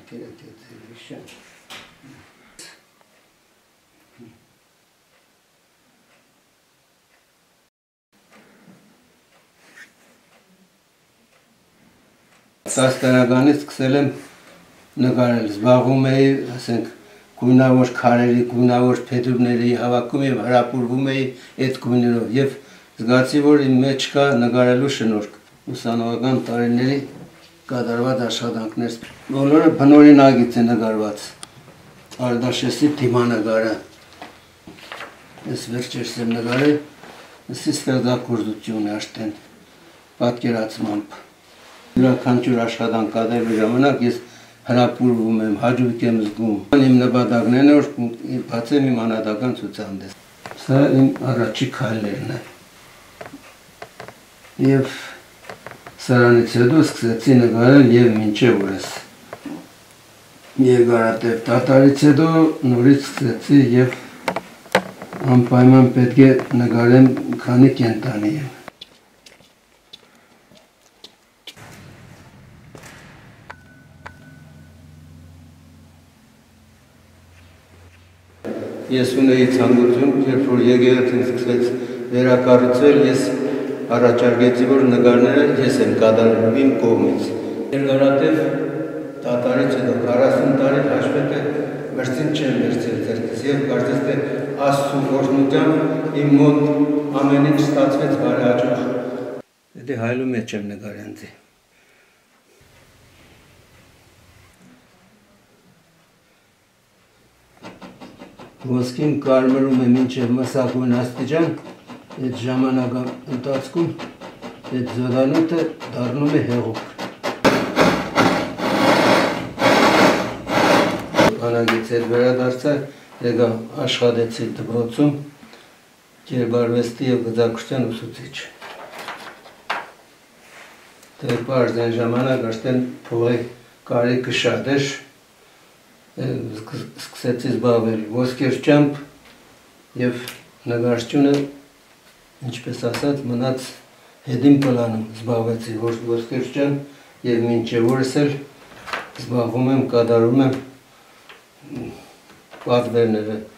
Տասկարականից սկսել եմ նկարել, զբաղվում էի, ասենք, գույնավոր քարերի, գույնավոր փետուրների հավաքում եմ, հրապուրվում էի այդ գույներով եւ զգացի, որ իմ մեջ կա նկարելու շնորհք։ Ուսանողական տարիների կատարված աշխատանքներ, բոլորը բնօրինակից է նկարված։ Արդաշեսի դիմանկարը, ես վերջերս եմ նկարել, ըստ ստեղծագործություն է աշտեն, պատկերացմամբ։ Յուրաքանչյուր աշխատանք կատարելու ժամանակ ես հրապուրվում եմ, հաճույք եմ զգում։ Իմ նպատակն է, որ բացեմ իմ անհատական ցուցահանդես։ Սա իմ առաջի քայլերն է։ Եվ սրանից հետո սկսեցի նկարել եւ մինչեւ օրս։ Երկարատև դատարից հետո նորից սկսեցի եւ անպայման պետք է նկարեմ, քանի կենտանի եմ։ Ես ունեի ցանկություն, երբ որ եկեղեցին սկսեց վերակառուցվել, ես առաջարկեցի, որ նկարները ես եմ կատարում իմ կողմից։ Երկարատև դատարից հետո 40 տարի հաշվետը մրցին չեմ վերցել ձեռքից եւ կարծես թե Աստծո օրհնությամբ իմ մոտ ամեն ինչ ստացվեց բարեհաճող։ Դե հայլու մեջ եմ նկարել։ Ոսկին կարմրում է մինչև մսակույն աստիճան, այդ ժամանակը ընթացքում այդ զորանոթը դառնում է հեղուկ։ Բանակից հետ վերադարձա, եկա աշխատեցի դպրոցում, կերպարվեստի և գծագրության ուսուցիչ։ Դե պարզ այն ժամանակ արդեն փողի կարիքը շատ էր, սկսեցի զբաղվել ոսկերչությամբ և նկարչությունը, ինչպես ասած, մնաց հետին պլանում զբաղվեցի ոսկերչությամբ և մինչև օրս էլ զբաղվում եմ, կատարում եմ պատվերները